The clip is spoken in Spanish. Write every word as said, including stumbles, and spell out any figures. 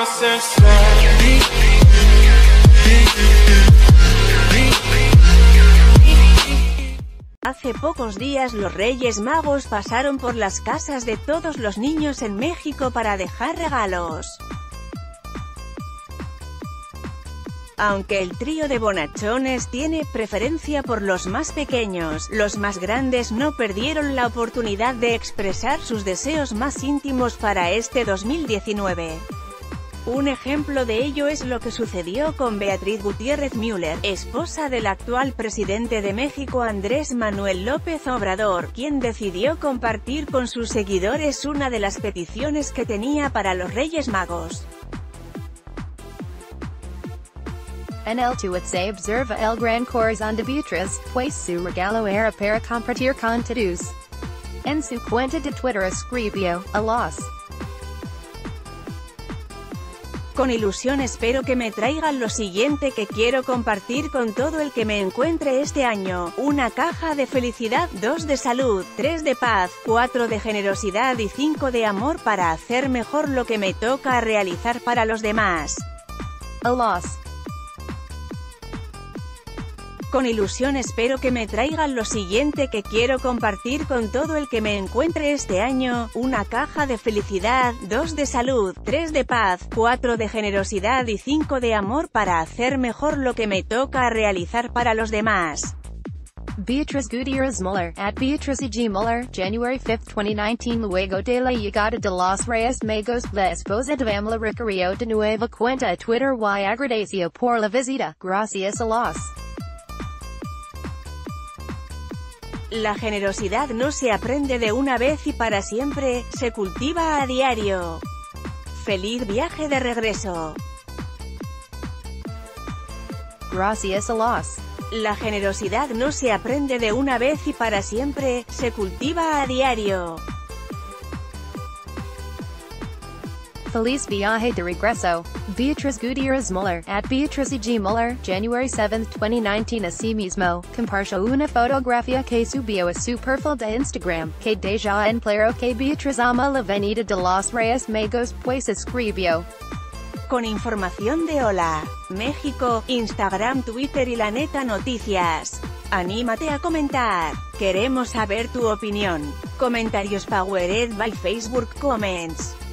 Hace pocos días los Reyes Magos pasaron por las casas de todos los niños en México para dejar regalos. Aunque el trío de bonachones tiene preferencia por los más pequeños, los más grandes no perdieron la oportunidad de expresar sus deseos más íntimos para este dos mil diecinueve. Un ejemplo de ello es lo que sucedió con Beatriz Gutiérrez Müller, esposa del actual presidente de México Andrés Manuel López Obrador, quien decidió compartir con sus seguidores una de las peticiones que tenía para los Reyes Magos. En el tuit se observa el gran corazón de Beatriz, pues su regalo era para compartir con todos. En su cuenta de Twitter escribió, alas. Con ilusión espero que me traigan lo siguiente que quiero compartir con todo el que me encuentre este año: una caja de felicidad, dos de salud, tres de paz, cuatro de generosidad y cinco de amor para hacer mejor lo que me toca realizar para los demás. Alas. Con ilusión espero que me traigan lo siguiente que quiero compartir con todo el que me encuentre este año: una caja de felicidad, dos de salud, tres de paz, cuatro de generosidad y cinco de amor para hacer mejor lo que me toca realizar para los demás. Beatriz Gutiérrez Müller, at Beatriz G. Müller, January fifth twenty nineteen. Luego de la llegada de los Reyes Magos, la esposa de Pamela recorrió de nueva cuenta a Twitter y agradeció por la visita. Gracias a los. La generosidad no se aprende de una vez y para siempre, se cultiva a diario. Feliz viaje de regreso. Gracias a los. La generosidad no se aprende de una vez y para siempre, se cultiva a diario. Feliz viaje de regreso. Beatriz Gutiérrez Müller, at Beatriz G. Müller, January seventh twenty nineteen. Asimismo, compartió una fotografía que subió a su perfil de Instagram, que deja en claro que Beatriz ama la venida de los Reyes Magos, pues escribió. Con información de Hola México, Instagram, Twitter y La Neta Noticias. Anímate a comentar. Queremos saber tu opinión. Comentarios powered by Facebook Comments.